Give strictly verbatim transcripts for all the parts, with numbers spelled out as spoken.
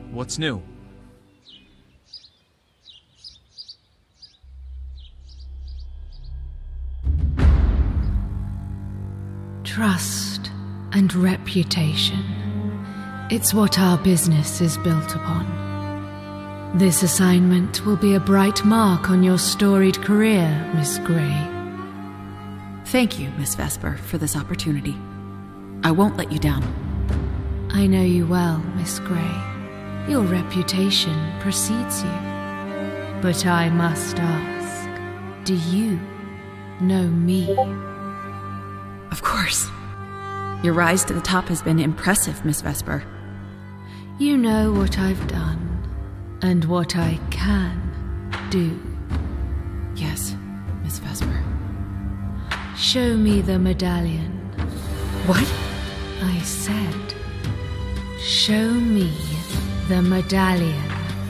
What's new? Trust and reputation. It's what our business is built upon. This assignment will be a bright mark on your storied career, Miss Grey. Thank you, Miss Vesper, for this opportunity. I won't let you down. I know you well, Miss Grey. Your reputation precedes you. But I must ask, do you know me? Of course. Your rise to the top has been impressive, Miss Vesper. You know what I've done, and what I can do. Yes, Miss Vesper. Show me the medallion. What? I said, show me the medallion.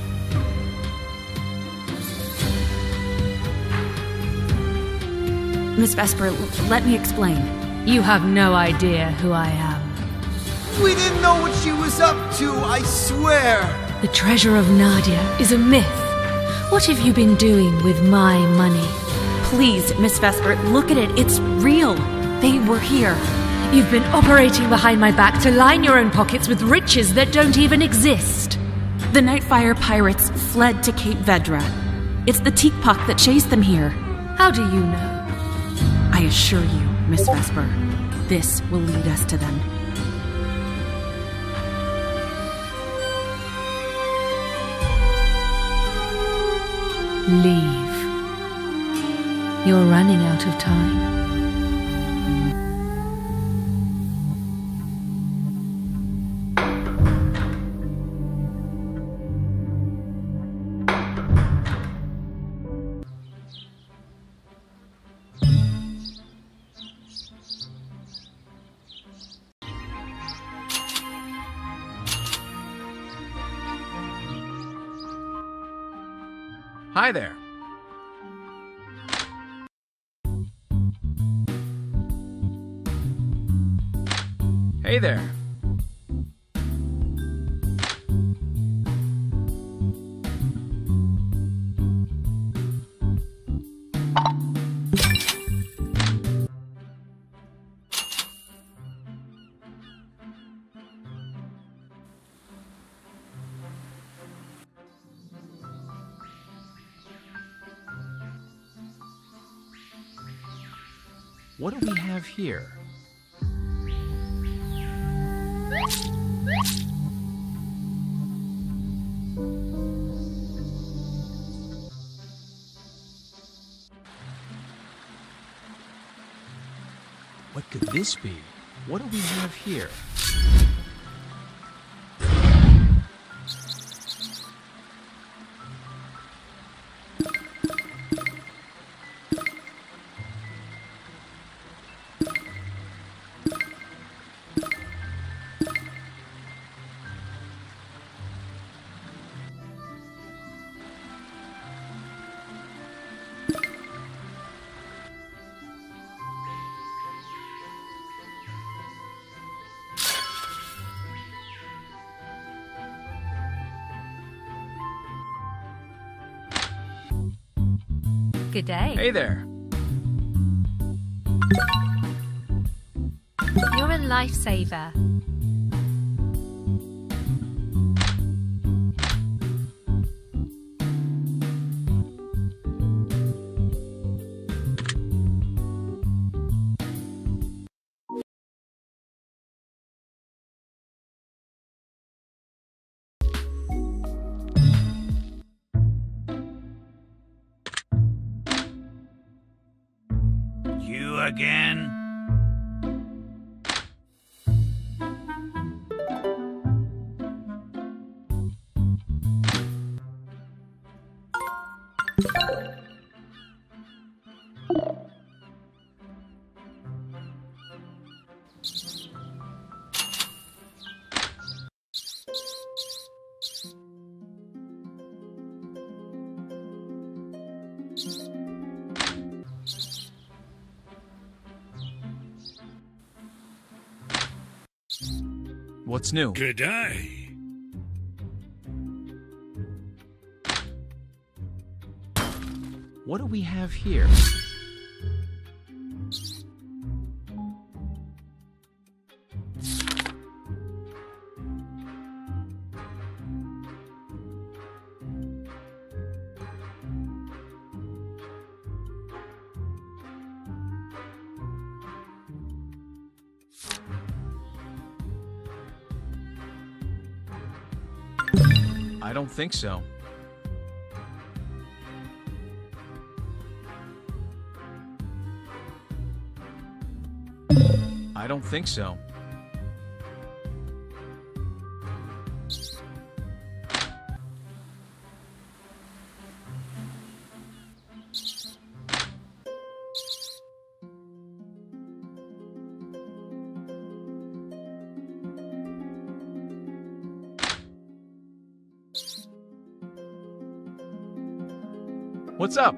Miss Vesper, let me explain. You have no idea who I am. We didn't know what she was up to, I swear! The treasure of Nadia is a myth. What have you been doing with my money? Please, Miss Vesper, look at it. It's real. They were here. You've been operating behind my back to line your own pockets with riches that don't even exist. The Nightfire pirates fled to Cape Vedra. It's the Teakpok that chased them here. How do you know? I assure you, Miss Vesper, this will lead us to them. Leave. You're running out of time. Hi there. Hey there. What do we have here? What could this be? What do we have here? Good day. Hey there. You're a lifesaver. You again? What's new? Good day. What do we have here? I don't think so. I don't think so. What's up?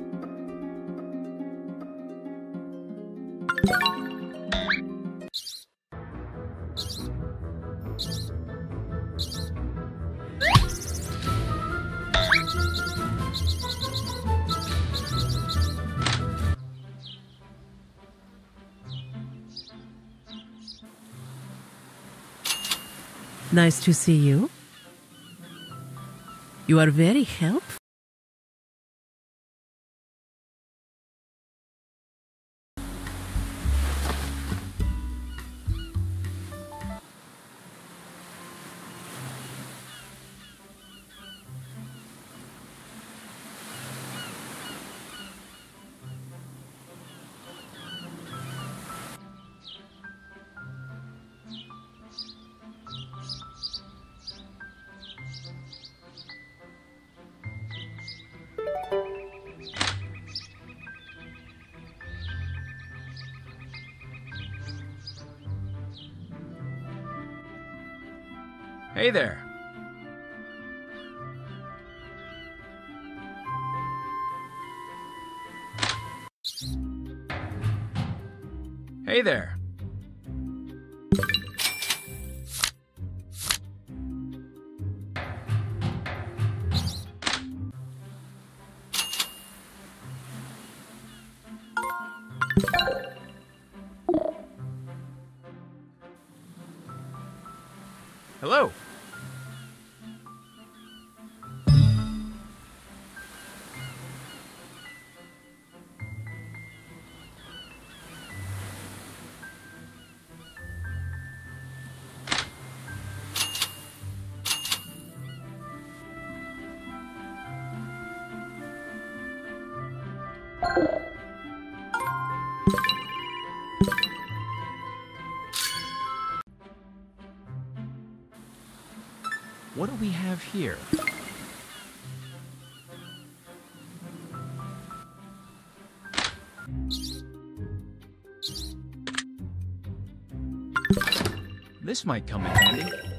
Nice to see you. You are very helpful. Hey there. Hey there. Hello. What do we have here? This might come in handy.